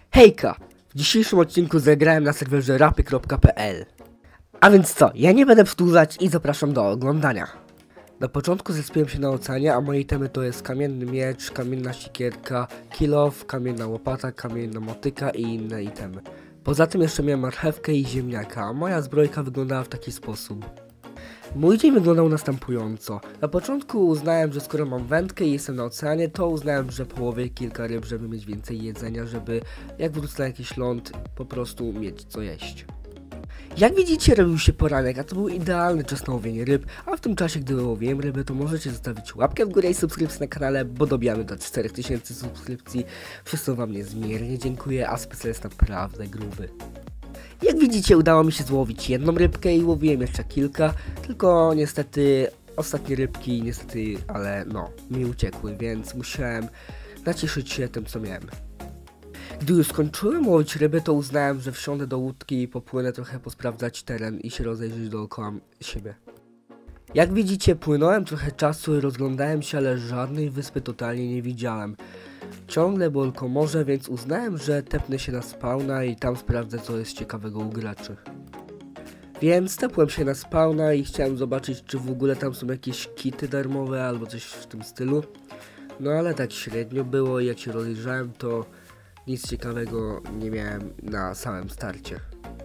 Hejka! W dzisiejszym odcinku zagrałem na serwerze rapy.pl. A więc co, ja nie będę przedłużać i zapraszam do oglądania. Na początku zespiłem się na oceanie, a moje itemy to jest kamienny miecz, kamienna sikierka, kill off, kamienna łopata, kamienna motyka i inne itemy. Poza tym jeszcze miałem marchewkę i ziemniaka, a moja zbrojka wyglądała w taki sposób. Mój dzień wyglądał następująco. Na początku uznałem, że skoro mam wędkę i jestem na oceanie, to uznałem, że połowię kilka ryb, żeby mieć więcej jedzenia, żeby jak wrócę na jakiś ląd, po prostu mieć co jeść. Jak widzicie, robił się poranek, a to był idealny czas na łowienie ryb, a w tym czasie, gdy łowiłem ryby, to możecie zostawić łapkę w górę i subskrypcję na kanale, bo dobijamy do 4000 subskrypcji, przez co wam niezmiernie dziękuję, a specjal jest naprawdę gruby. Jak widzicie, udało mi się złowić jedną rybkę i łowiłem jeszcze kilka, tylko niestety ostatnie rybki, ale mi uciekły, więc musiałem nacieszyć się tym, co miałem. Gdy już skończyłem łowić ryby, to uznałem, że wsiądę do łódki i popłynę trochę posprawdzać teren i się rozejrzeć dookoła siebie. Jak widzicie, płynąłem trochę czasu i rozglądałem się, ale żadnej wyspy totalnie nie widziałem. Ciągle było tylko morze, więc uznałem, że tepnę się na spawna i tam sprawdzę, co jest ciekawego u graczy. Więc tepłem się na spawna i chciałem zobaczyć, czy w ogóle tam są jakieś kity darmowe albo coś w tym stylu. No ale tak średnio było i jak się rozejrzałem, to nic ciekawego nie miałem na samym starcie.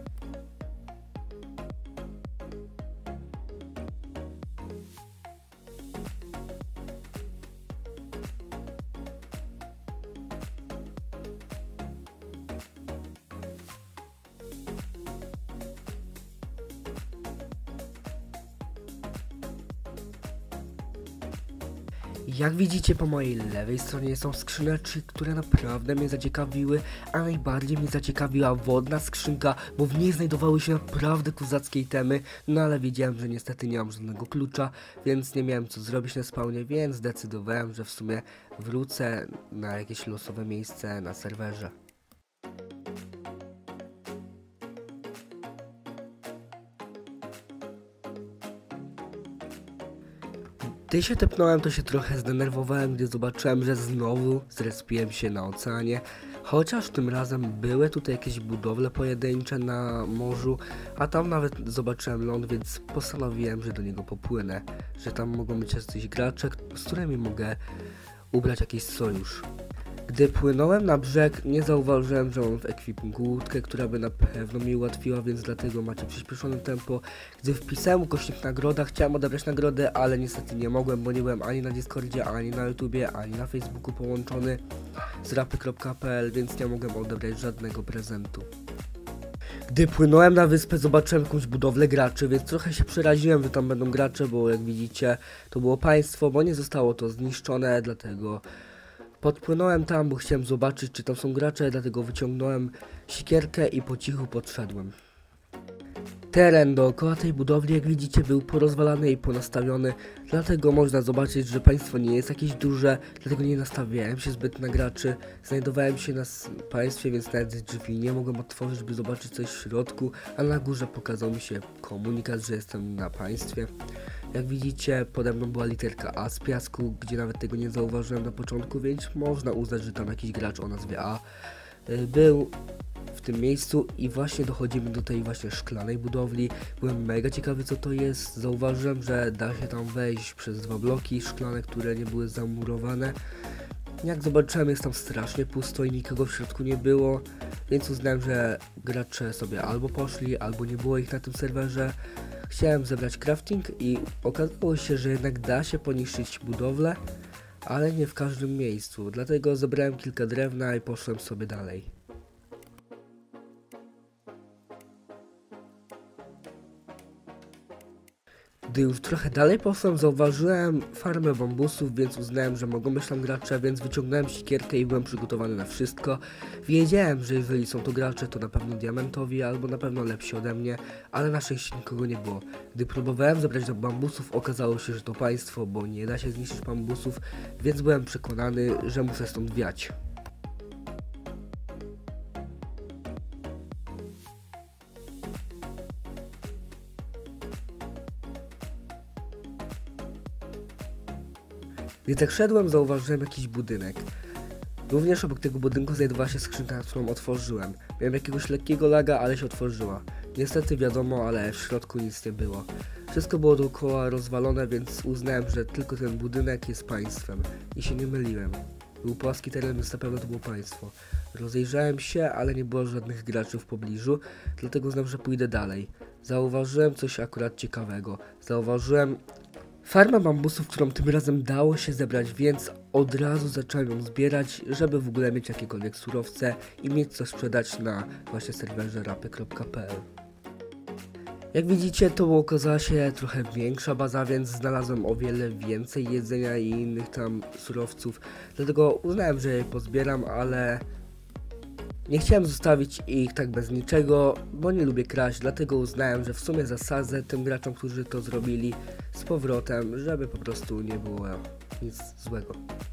Jak widzicie, po mojej lewej stronie są skrzyneczki, które naprawdę mnie zaciekawiły, a najbardziej mnie zaciekawiła wodna skrzynka, bo w niej znajdowały się naprawdę kozackie itemy, no ale wiedziałem, że niestety nie mam żadnego klucza, więc nie miałem co zrobić na spawnie, więc zdecydowałem, że w sumie wrócę na jakieś losowe miejsce na serwerze. Gdy się tepnąłem, to się trochę zdenerwowałem, gdy zobaczyłem, że znowu zrespiłem się na oceanie. Chociaż tym razem były tutaj jakieś budowle pojedyncze na morzu, a tam nawet zobaczyłem ląd, więc postanowiłem, że do niego popłynę. Że tam mogą być jacyś gracze, z którymi mogę ubrać jakiś sojusz. Gdy płynąłem na brzeg, nie zauważyłem, że mam w ekwipunku łódkę, która by na pewno mi ułatwiła, więc dlatego macie przyspieszone tempo. Gdy wpisałem ukośnik nagroda, chciałem odebrać nagrodę, ale niestety nie mogłem, bo nie byłem ani na Discordzie, ani na YouTubie, ani na Facebooku połączony z rapy.pl, więc nie mogłem odebrać żadnego prezentu. Gdy płynąłem na wyspę, zobaczyłem jakąś budowlę graczy, więc trochę się przeraziłem, że tam będą gracze, bo jak widzicie, to było państwo, bo nie zostało to zniszczone, dlatego podpłynąłem tam, bo chciałem zobaczyć, czy tam są gracze, dlatego wyciągnąłem sikierkę i po cichu podszedłem. Teren dookoła tej budowli, jak widzicie, był porozwalany i ponastawiony, dlatego można zobaczyć, że państwo nie jest jakieś duże, dlatego nie nastawiałem się zbyt na graczy. Znajdowałem się na państwie, więc nawet drzwi nie mogłem otworzyć, by zobaczyć coś w środku, a na górze pokazał mi się komunikat, że jestem na państwie. Jak widzicie, pode mną była literka A z piasku, gdzie nawet tego nie zauważyłem na początku, więc można uznać, że tam jakiś gracz o nazwie A był w tym miejscu i właśnie dochodzimy do tej właśnie szklanej budowli. Byłem mega ciekawy, co to jest. Zauważyłem, że da się tam wejść przez dwa bloki szklane, które nie były zamurowane. Jak zobaczyłem, jest tam strasznie pusto i nikogo w środku nie było, więc uznałem, że gracze sobie albo poszli, albo nie było ich na tym serwerze. Chciałem zebrać crafting i okazało się, że jednak da się poniszczyć budowlę, ale nie w każdym miejscu, dlatego zebrałem kilka drewna i poszłem sobie dalej. Gdy już trochę dalej poszłem, zauważyłem farmę bambusów, więc uznałem, że mogą być tam gracze, więc wyciągnąłem sikierkę i byłem przygotowany na wszystko. Wiedziałem, że jeżeli są to gracze, to na pewno diamentowi albo na pewno lepsi ode mnie, ale na szczęście nikogo nie było. Gdy próbowałem zebrać do bambusów, okazało się, że to państwo, bo nie da się zniszczyć bambusów, więc byłem przekonany, że muszę stąd wiać. Gdy tak szedłem, zauważyłem jakiś budynek. Również obok tego budynku znajdowała się skrzynka, którą otworzyłem. Miałem jakiegoś lekkiego laga, ale się otworzyła. Niestety wiadomo, ale w środku nic nie było. Wszystko było dookoła rozwalone, więc uznałem, że tylko ten budynek jest państwem. I się nie myliłem. Był płaski teren, więc na pewno to było państwo. Rozejrzałem się, ale nie było żadnych graczy w pobliżu, dlatego uznałem, że pójdę dalej. Zauważyłem coś akurat ciekawego. Zauważyłem farmę bambusów, którą tym razem dało się zebrać, więc od razu zacząłem ją zbierać, żeby w ogóle mieć jakiekolwiek surowce i mieć co sprzedać na właśnie serwerze rapy.pl. Jak widzicie, to okazała się trochę większa baza, więc znalazłem o wiele więcej jedzenia i innych tam surowców, dlatego uznałem, że je pozbieram, ale nie chciałem zostawić ich tak bez niczego, bo nie lubię kraść, dlatego uznałem, że w sumie zasadzę tym graczom, którzy to zrobili z powrotem, żeby po prostu nie było nic złego.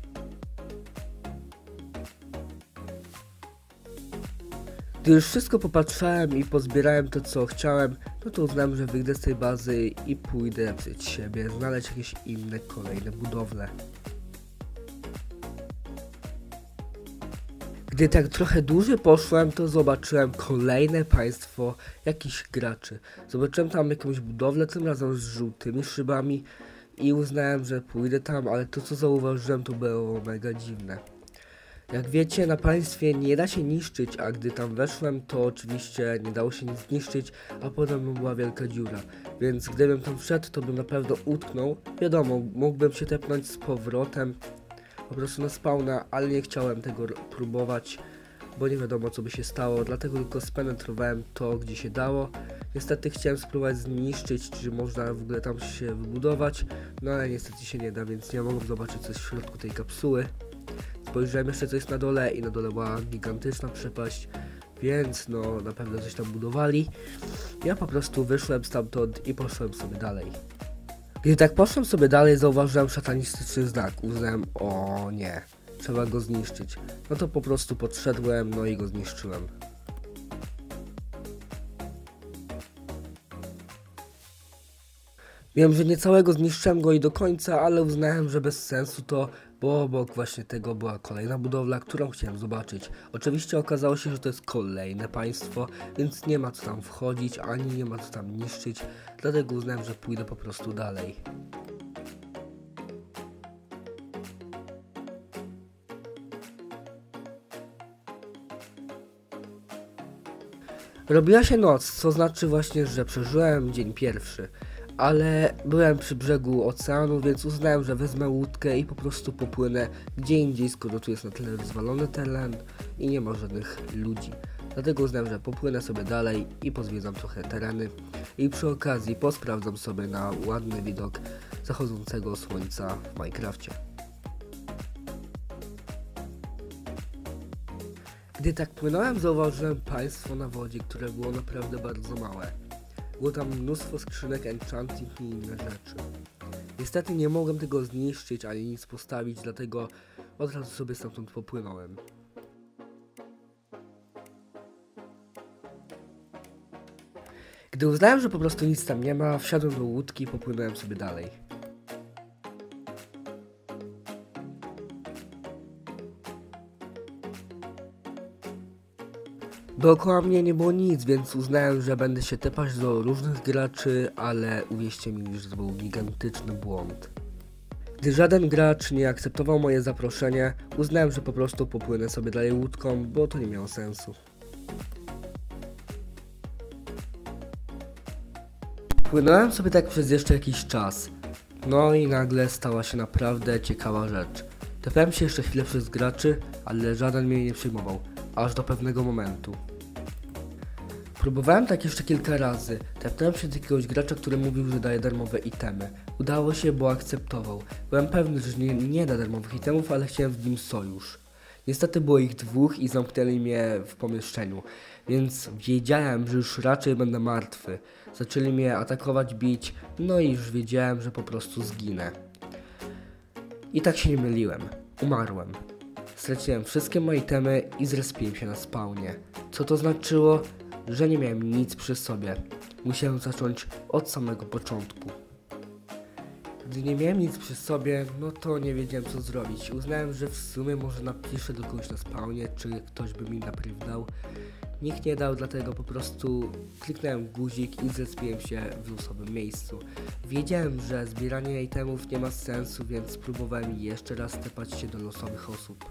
Gdy już wszystko popatrzałem i pozbierałem to, co chciałem, no to uznałem, że wyjdę z tej bazy i pójdę przed siebie, znaleźć jakieś inne, kolejne budowle. Gdy tak trochę dłużej poszłem, to zobaczyłem kolejne państwo jakichś graczy. Zobaczyłem tam jakąś budowlę, tym razem z żółtymi szybami i uznałem, że pójdę tam, ale to, co zauważyłem, to było mega dziwne. Jak wiecie, na państwie nie da się niszczyć, a gdy tam weszłem, to oczywiście nie dało się nic zniszczyć, a potem była wielka dziura. Więc gdybym tam wszedł, to bym na pewno utknął. Wiadomo, mógłbym się tepnąć z powrotem po prostu na spawna, ale nie chciałem tego próbować, bo nie wiadomo, co by się stało, dlatego tylko spenetrowałem to, gdzie się dało. Niestety chciałem spróbować zniszczyć, czy można w ogóle tam się wybudować, no ale niestety się nie da, więc nie mogłem zobaczyć, co jest w środku tej kapsuły. Spojrzałem jeszcze, co jest na dole i na dole była gigantyczna przepaść, więc no na pewno coś tam budowali. Ja po prostu wyszłem stamtąd i poszłem sobie dalej. Gdy tak poszłem sobie dalej, zauważyłem szatanistyczny znak. Uznałem, o nie, trzeba go zniszczyć. No to po prostu podszedłem, no i go zniszczyłem. Wiem, że nie całego zniszczyłem go i do końca, ale uznałem, że bez sensu to, bo obok właśnie tego była kolejna budowla, którą chciałem zobaczyć. Oczywiście okazało się, że to jest kolejne państwo, więc nie ma co tam wchodzić, ani nie ma co tam niszczyć, dlatego uznałem, że pójdę po prostu dalej. Robiła się noc, co znaczy właśnie, że przeżyłem dzień pierwszy. Ale byłem przy brzegu oceanu, więc uznałem, że wezmę łódkę i po prostu popłynę gdzie indziej, skoro tu jest na tyle rozwalony teren i nie ma żadnych ludzi. Dlatego uznałem, że popłynę sobie dalej i pozwiedzam trochę tereny i przy okazji posprawdzam sobie na ładny widok zachodzącego słońca w Minecrafcie. Gdy tak płynąłem, zauważyłem państwo na wodzie, które było naprawdę bardzo małe. Było tam mnóstwo skrzynek, enchanting i inne rzeczy. Niestety nie mogłem tego zniszczyć ani nic postawić, dlatego od razu sobie stamtąd popłynąłem. Gdy uznałem, że po prostu nic tam nie ma, wsiadłem do łódki i popłynąłem sobie dalej. Dookoła mnie nie było nic, więc uznałem, że będę się tepać do różnych graczy, ale uwierzcie mi, że to był gigantyczny błąd. Gdy żaden gracz nie akceptował moje zaproszenie, uznałem, że po prostu popłynę sobie dalej łódką, bo to nie miało sensu. Płynąłem sobie tak przez jeszcze jakiś czas. No i nagle stała się naprawdę ciekawa rzecz. Tepałem się jeszcze chwilę przez graczy, ale żaden mnie nie przyjmował, aż do pewnego momentu. Próbowałem tak jeszcze kilka razy. Tepnąłem się do jakiegoś gracza, który mówił, że daje darmowe itemy. Udało się, bo akceptował. Byłem pewny, że nie da darmowych itemów, ale chciałem z nim sojusz. Niestety było ich dwóch i zamknęli mnie w pomieszczeniu, więc wiedziałem, że już raczej będę martwy. Zaczęli mnie atakować, bić, no i już wiedziałem, że po prostu zginę. I tak się nie myliłem. Umarłem. Straciłem wszystkie moje itemy i zrespiłem się na spawnie. Co to znaczyło? Że nie miałem nic przy sobie. Musiałem zacząć od samego początku. Gdy nie miałem nic przy sobie, no to nie wiedziałem co zrobić. Uznałem, że w sumie może napiszę do kogoś na spawnie, czy ktoś by mi naprawdę dał. Nikt nie dał, dlatego po prostu kliknąłem guzik i zespiłem się w losowym miejscu. Wiedziałem, że zbieranie itemów nie ma sensu, więc spróbowałem jeszcze raz tepać się do losowych osób.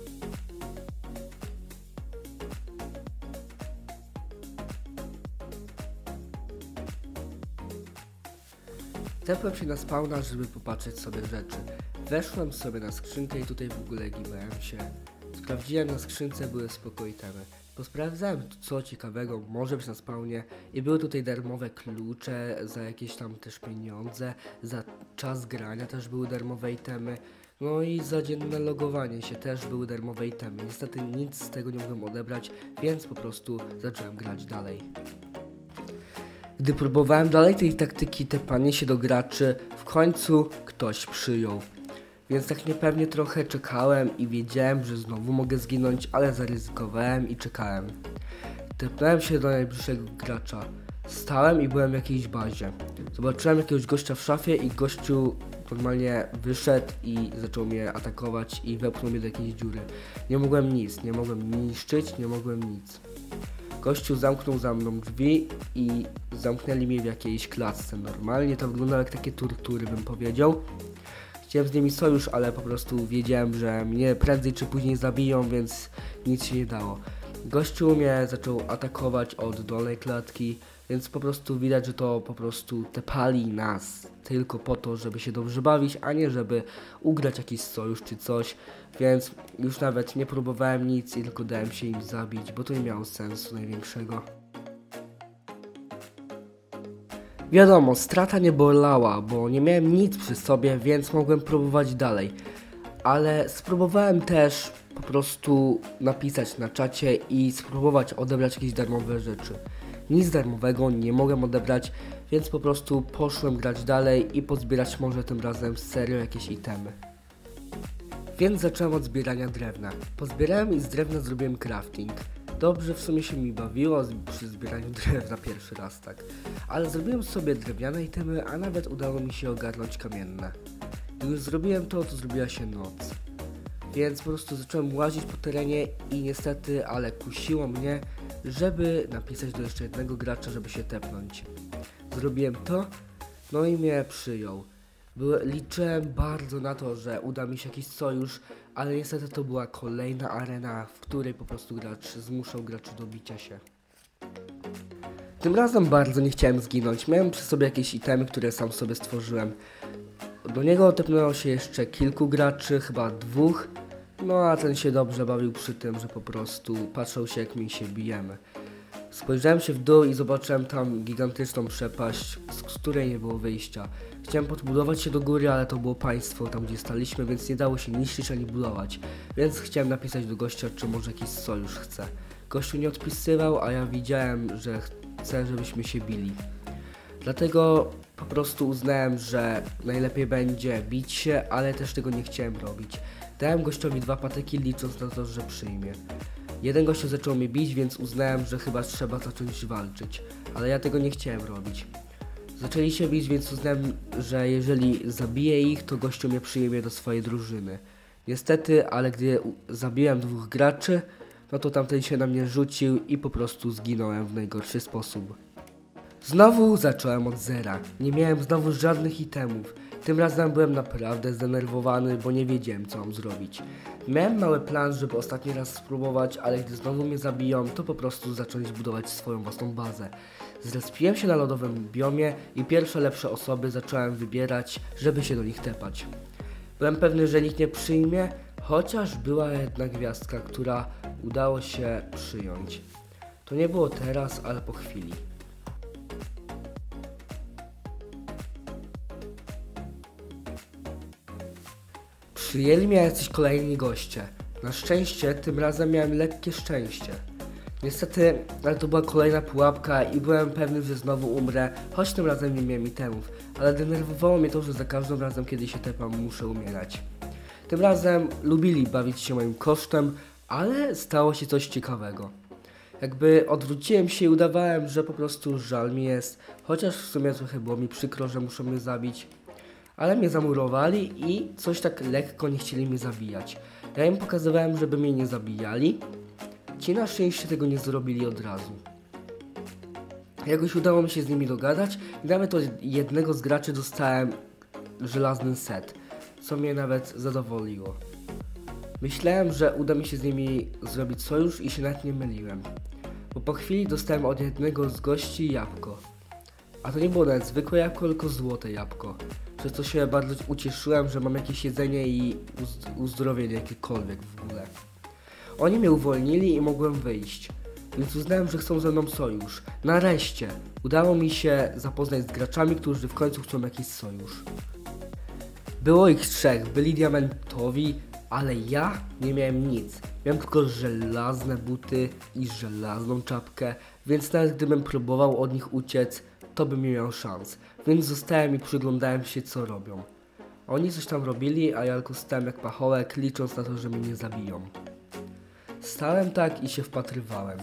Tepłem się na spawna, żeby popatrzeć sobie rzeczy. Weszłem sobie na skrzynkę i tutaj w ogóle giwałem się. Sprawdziłem, na skrzynce były spoko itemy. Posprawdzałem co ciekawego może być na spawnie i były tutaj darmowe klucze za jakieś tam też pieniądze, za czas grania też były darmowe itemy, no i za dzienne logowanie się też były darmowe itemy. Niestety nic z tego nie mogłem odebrać, więc po prostu zacząłem grać dalej. Gdy próbowałem dalej tej taktyki tepania się do graczy, w końcu ktoś przyjął. Więc tak niepewnie trochę czekałem i wiedziałem, że znowu mogę zginąć, ale zaryzykowałem i czekałem. Tepnąłem się do najbliższego gracza. Stałem i byłem w jakiejś bazie. Zobaczyłem jakiegoś gościa w szafie i gościu normalnie wyszedł i zaczął mnie atakować i wepchnął mnie do jakiejś dziury. Nie mogłem nic, nie mogłem niszczyć, nie mogłem nic. Gościu zamknął za mną drzwi i zamknęli mnie w jakiejś klatce. Normalnie to wyglądało jak takie tortury, bym powiedział. Chciałem z nimi sojusz, ale po prostu wiedziałem, że mnie prędzej czy później zabiją, więc nic się nie dało. Gościu mnie zaczął atakować od dolnej klatki, więc po prostu widać, że to po prostu tepali nas tylko po to, żeby się dobrze bawić, a nie żeby ugrać jakiś sojusz czy coś, więc już nawet nie próbowałem nic i tylko dałem się im zabić, bo to nie miało sensu największego. Wiadomo, strata nie bolała, bo nie miałem nic przy sobie, więc mogłem próbować dalej. Ale spróbowałem też po prostu napisać na czacie i spróbować odebrać jakieś darmowe rzeczy. Nic darmowego nie mogłem odebrać, więc po prostu poszłem grać dalej i pozbierać może tym razem serio jakieś itemy. Więc zacząłem od zbierania drewna. Pozbierałem i z drewna zrobiłem crafting. Dobrze w sumie się mi bawiło przy zbieraniu drewna pierwszy raz, tak. Ale zrobiłem sobie drewniane itemy, a nawet udało mi się ogarnąć kamienne. Gdy już zrobiłem to zrobiła się noc. Więc po prostu zacząłem łazić po terenie i niestety, ale kusiło mnie, żeby napisać do jeszcze jednego gracza, żeby się tepnąć. Zrobiłem to, no i mnie przyjął. Liczyłem bardzo na to, że uda mi się jakiś sojusz, ale niestety to była kolejna arena, w której po prostu gracz zmuszał graczy do bicia się. Tym razem bardzo nie chciałem zginąć, miałem przy sobie jakieś itemy, które sam sobie stworzyłem. Do niego tepnęło się jeszcze kilku graczy, chyba dwóch, no a ten się dobrze bawił przy tym, że po prostu patrzał się jak my się bijemy. Spojrzałem się w dół i zobaczyłem tam gigantyczną przepaść, z której nie było wyjścia. Chciałem podbudować się do góry, ale to było państwo tam gdzie staliśmy, więc nie dało się niszczyć ani budować. Więc chciałem napisać do gościa, czy może jakiś sojusz chce. Gościu nie odpisywał, a ja widziałem, że chce, żebyśmy się bili. Dlatego po prostu uznałem, że najlepiej będzie bić się, ale też tego nie chciałem robić. Dałem gościowi 2 patyki, licząc na to, że przyjmie. Jeden gościu zaczął mnie bić, więc uznałem, że chyba trzeba zacząć walczyć, ale ja tego nie chciałem robić. Zaczęli się bić, więc uznałem, że jeżeli zabiję ich, to gościu mnie przyjmie do swojej drużyny. Niestety, ale gdy zabiłem 2 graczy, no to tamten się na mnie rzucił i po prostu zginąłem w najgorszy sposób. Znowu zacząłem od zera. Nie miałem znowu żadnych itemów. Tym razem byłem naprawdę zdenerwowany, bo nie wiedziałem co mam zrobić. Miałem mały plan, żeby ostatni raz spróbować, ale gdy znowu mnie zabiją, to po prostu zacząć budować swoją własną bazę. Zrespiłem się na lodowym biomie i pierwsze lepsze osoby zacząłem wybierać, żeby się do nich tepać. Byłem pewny, że nikt nie przyjmie, chociaż była jedna gwiazdka, która udało się przyjąć. To nie było teraz, ale po chwili. Przyjęli mnie jacyś kolejni goście. Na szczęście tym razem miałem lekkie szczęście. Niestety, ale to była kolejna pułapka i byłem pewny, że znowu umrę, choć tym razem nie miałem itemów. Ale denerwowało mnie to, że za każdym razem, kiedy się tepam, muszę umierać. Tym razem lubili bawić się moim kosztem, ale stało się coś ciekawego. Jakby odwróciłem się i udawałem, że po prostu żal mi jest, chociaż w sumie trochę było mi przykro, że muszą mnie zabić. ale mnie zamurowali i coś tak lekko nie chcieli mnie zabijać. Ja im pokazywałem, żeby mnie nie zabijali. Ci na szczęście tego nie zrobili od razu. Jakoś udało mi się z nimi dogadać i nawet od jednego z graczy dostałem żelazny set, co mnie nawet zadowoliło. Myślałem, że uda mi się z nimi zrobić sojusz i się nawet nie myliłem, bo po chwili dostałem od jednego z gości jabłko. A to nie było nawet zwykłe jabłko, tylko złote jabłko, przez co się bardzo ucieszyłem, że mam jakieś jedzenie i uzdrowienie jakiekolwiek w ogóle. Oni mnie uwolnili i mogłem wyjść, więc uznałem, że chcą ze mną sojusz. Nareszcie udało mi się zapoznać z graczami, którzy w końcu chcą jakiś sojusz. Było ich 3, byli diamentowi, ale ja nie miałem nic. Miałem tylko żelazne buty i żelazną czapkę, więc nawet gdybym próbował od nich uciec, to bym nie miał szans. Więc zostałem i przyglądałem się, co robią. Oni coś tam robili, a ja tylko stałem jak pachołek, licząc na to, że mnie nie zabiją. Stałem tak i się wpatrywałem.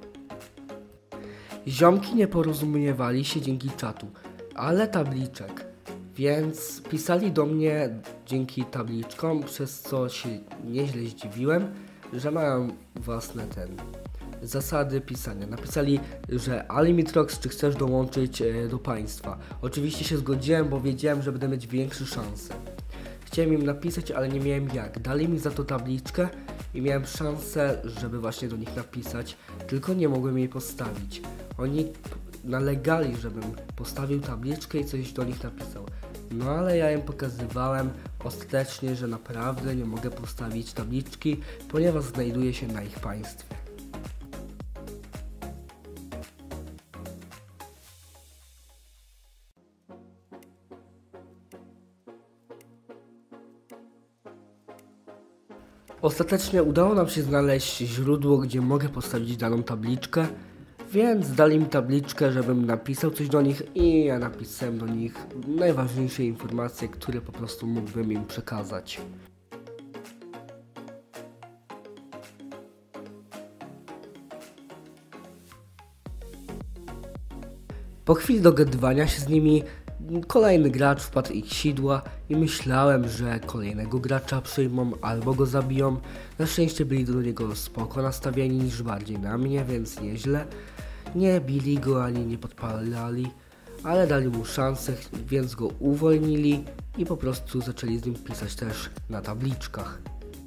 Ziomki nie porozumiewali się dzięki czatu, ale tabliczek. Więc pisali do mnie dzięki tabliczkom, przez co się nieźle zdziwiłem, że mają własne zasady pisania. Napisali, że Alimitrox, czy chcesz dołączyć do państwa. Oczywiście się zgodziłem, bo wiedziałem, że będę mieć większe szanse. Chciałem im napisać, ale nie miałem jak. Dali mi za to tabliczkę i miałem szansę, żeby właśnie do nich napisać, tylko nie mogłem jej postawić. Oni nalegali, żebym postawił tabliczkę i coś do nich napisał. No ale ja im pokazywałem ostatecznie, że naprawdę nie mogę postawić tabliczki, ponieważ znajduję się na ich państwie. Ostatecznie udało nam się znaleźć źródło, gdzie mogę postawić daną tabliczkę, więc dali mi tabliczkę, żebym napisał coś do nich i ja napisałem do nich najważniejsze informacje, które po prostu mógłbym im przekazać. Po chwili dogadywania się z nimi, kolejny gracz wpadł ich sidła i myślałem, że kolejnego gracza przyjmą albo go zabiją. Na szczęście byli do niego spoko nastawieni niż bardziej na mnie, więc nieźle. Nie bili go ani nie podpalali, ale dali mu szansę, więc go uwolnili i po prostu zaczęli z nim pisać też na tabliczkach.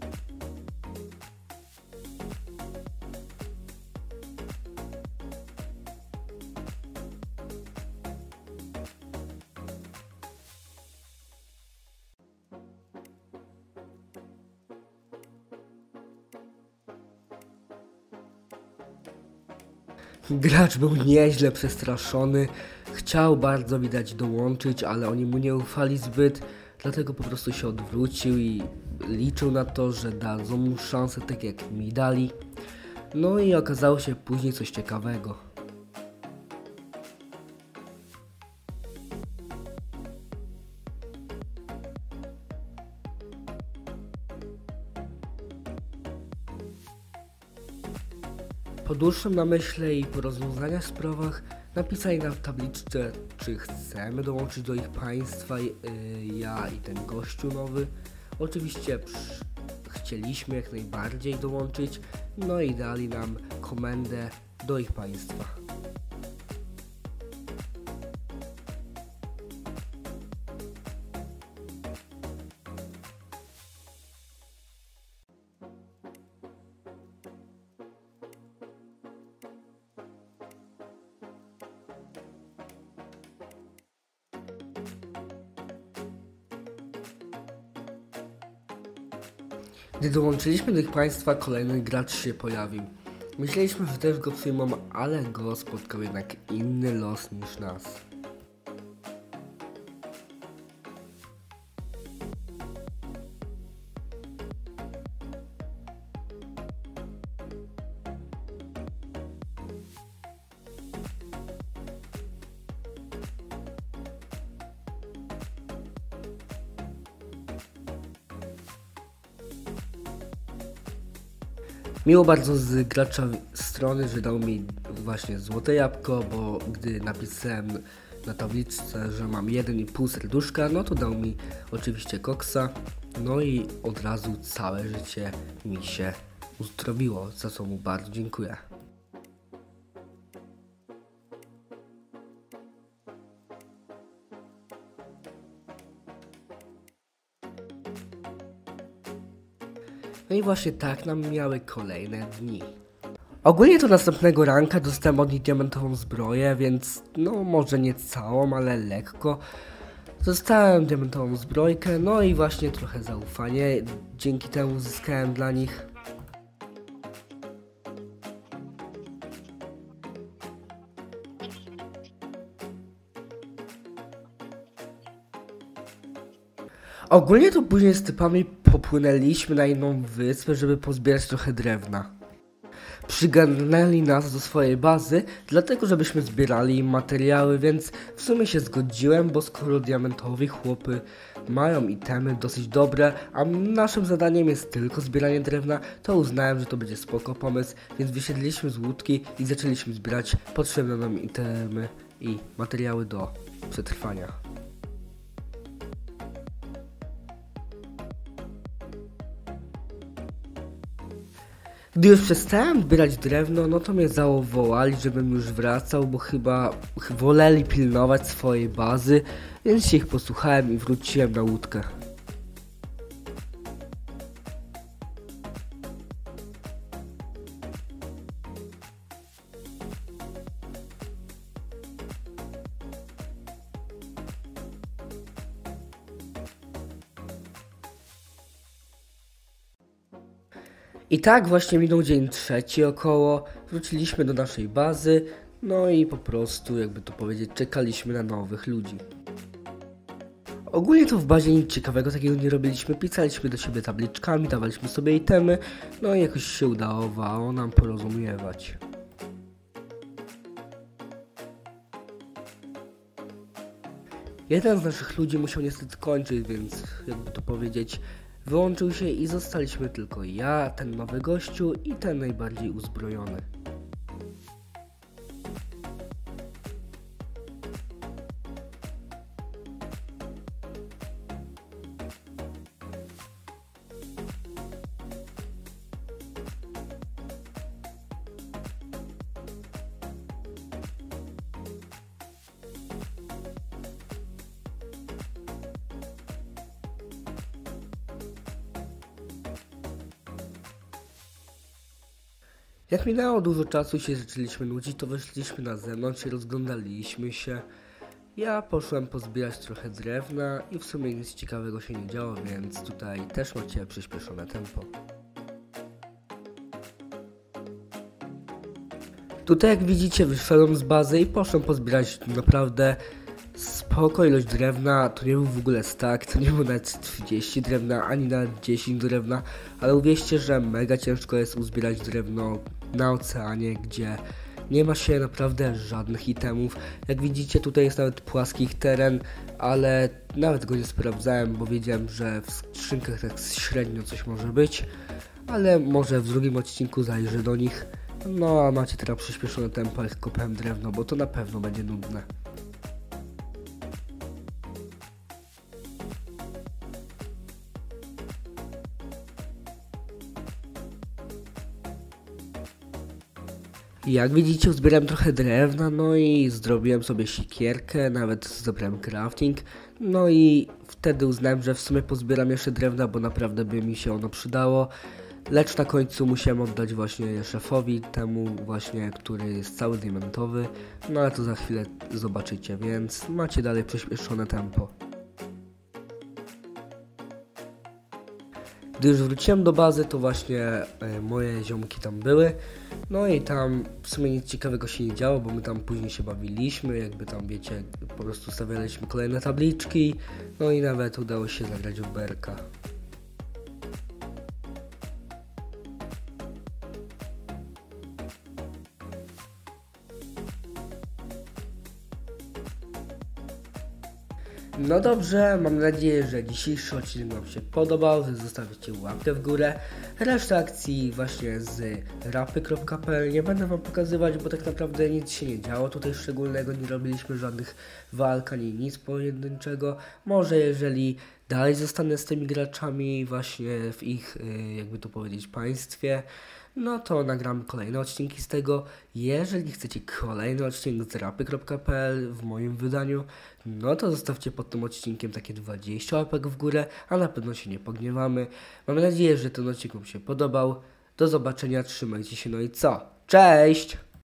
Gracz był nieźle przestraszony, chciał bardzo widać dołączyć, ale oni mu nie ufali zbyt, dlatego po prostu się odwrócił i liczył na to, że dadzą mu szansę tak jak mi dali. No i okazało się później coś ciekawego. Po dłuższym namyśle i po rozwiązaniach sprawach napisali na tabliczce, czy chcemy dołączyć do ich państwa, ja i ten gościu nowy. Oczywiście chcieliśmy jak najbardziej dołączyć, no i dali nam komendę do ich państwa. Gdy dołączyliśmy do ich państwa, kolejny gracz się pojawił. Myśleliśmy, że też go przyjmą, ale go spotkał jednak inny los niż nas. Miło bardzo z gracza strony, że dał mi właśnie złote jabłko, bo gdy napisałem na tabliczce, że mam 1,5 serduszka, no to dał mi oczywiście koksa, no i od razu całe życie mi się uzdrowiło, za co mu bardzo dziękuję. No i właśnie tak nam miały kolejne dni. Ogólnie to następnego ranka dostałem od nich diamentową zbroję, więc no może nie całą, ale lekko. Dostałem diamentową zbrojkę, no i właśnie trochę zaufanie dzięki temu uzyskałem dla nich. Ogólnie to później z typami popłynęliśmy na inną wyspę, żeby pozbierać trochę drewna. Przygarnęli nas do swojej bazy, dlatego żebyśmy zbierali im materiały, więc w sumie się zgodziłem, bo skoro diamentowi chłopy mają itemy dosyć dobre, a naszym zadaniem jest tylko zbieranie drewna, to uznałem, że to będzie spoko pomysł, więc wysiedliśmy z łódki i zaczęliśmy zbierać potrzebne nam itemy i materiały do przetrwania. Gdy już przestałem zbierać drewno, no to mnie zawołali, żebym już wracał, bo chyba woleli pilnować swojej bazy, więc się ich posłuchałem i wróciłem na łódkę. I tak właśnie minął dzień trzeci około, wróciliśmy do naszej bazy, no i po prostu, jakby to powiedzieć, czekaliśmy na nowych ludzi. Ogólnie to w bazie nic ciekawego takiego nie robiliśmy, pisaliśmy do siebie tabliczkami, dawaliśmy sobie itemy, no i jakoś się udawało nam porozumiewać. Jeden z naszych ludzi musiał niestety kończyć, więc jakby to powiedzieć, wyłączył się i zostaliśmy tylko ja, ten nowy gościu i ten najbardziej uzbrojony. Jak minęło dużo czasu i się zaczęliśmy nudzić, to wyszliśmy na zewnątrz i rozglądaliśmy się. Ja poszłem pozbierać trochę drewna i w sumie nic ciekawego się nie działo, więc tutaj też macie przyspieszone tempo. Tutaj jak widzicie wyszedłem z bazy i poszłem pozbierać naprawdę spoko ilość drewna. To nie był w ogóle stack, to nie było nawet 30 drewna, ani nawet 10 drewna, ale uwierzcie, że mega ciężko jest uzbierać drewno na oceanie, gdzie nie ma się naprawdę żadnych itemów. Jak widzicie, tutaj jest nawet płaski teren, ale nawet go nie sprawdzałem, bo wiedziałem, że w skrzynkach tak średnio coś może być, ale może w drugim odcinku zajrzę do nich. No a macie teraz przyspieszone tempo, jak kopałem drewno, bo to na pewno będzie nudne. Jak widzicie, uzbierałem trochę drewna, no i zrobiłem sobie siekierkę, nawet zebrałem crafting, no i wtedy uznałem, że w sumie pozbieram jeszcze drewna, bo naprawdę by mi się ono przydało, lecz na końcu musiałem oddać właśnie szefowi, temu właśnie, który jest cały diamentowy, no ale to za chwilę zobaczycie, więc macie dalej przyspieszone tempo. Gdy już wróciłem do bazy, to właśnie moje ziomki tam były, no i tam w sumie nic ciekawego się nie działo, bo my tam później się bawiliśmy, jakby tam wiecie, po prostu stawialiśmy kolejne tabliczki, no i nawet udało się zagrać w berka. No dobrze, mam nadzieję, że dzisiejszy odcinek Wam się podobał, że zostawicie łapkę w górę. Resztę akcji właśnie z rapy.pl nie będę Wam pokazywać, bo tak naprawdę nic się nie działo tutaj szczególnego, nie robiliśmy żadnych walk ani nic pojedynczego. Może jeżeli dalej zostanę z tymi graczami właśnie w ich, jakby to powiedzieć, państwie, no to nagramy kolejne odcinki z tego. Jeżeli chcecie kolejny odcinek z rapy.pl w moim wydaniu, no to zostawcie pod tym odcinkiem takie 20 łapek w górę, a na pewno się nie pogniewamy. Mam nadzieję, że ten odcinek Wam się podobał. Do zobaczenia, trzymajcie się, no i co? Cześć!